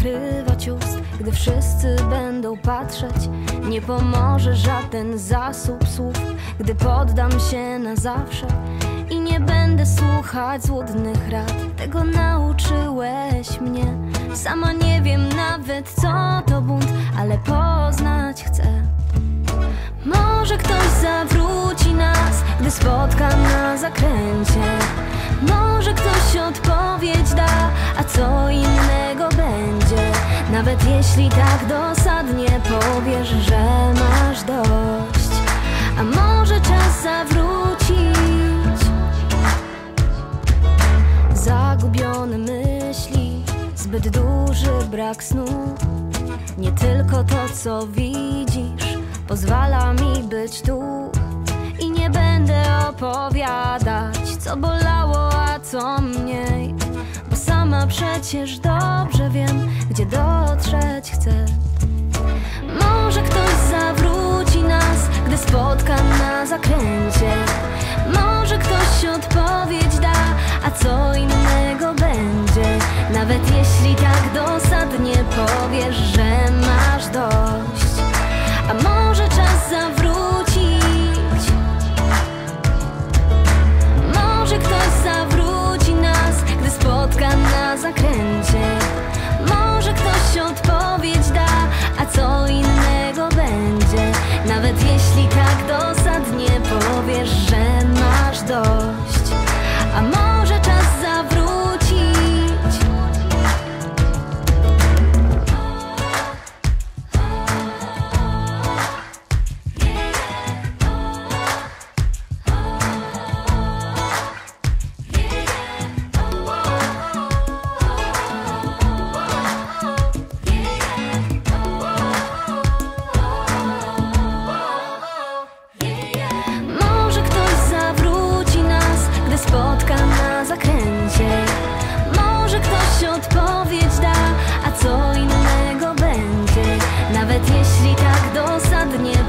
zakrywać ust, gdy wszyscy będą patrzeć. Nie pomoże żaden zasób słów, gdy poddam się na zawsze i nie będę słuchać złudnych rad. Tego nauczyłeś mnie. Sama nie wiem nawet, co to bunt, ale poznać chcę. Może ktoś zawróci nas, gdy spotka na zakręcie. Może ktoś odpowiedź da, a co innego będzie. Nawet jeśli tak dosadnie powiesz, że masz dość. A może czas zawrócić? Zagubione myśli, zbyt duży brak snu. Nie tylko to, co widzisz, pozwala mi być tu. I nie będę opowiadać, co bolało, a co mniej, bo sama przecież dobrze wiem, gdzie dotrzeć chcę. Może ktoś zawróci nas, gdy spotka na zakręcie. Może ktoś odpowiedź da, a co innego będzie. Nawet jeśli tak dosadnie powiesz, że masz dość. A może czas zawrócić? Może ktoś zawróci nas, gdy spotka na zakręcie. Może ktoś odpowiedź da, a co innego będzie. Nawet jeśli tak dosadnie powiesz, że masz dość. A może czas zawrócić? Spotka na zakręcie. Może ktoś odpowiedź da, a co innego będzie. Nawet jeśli tak dosadnie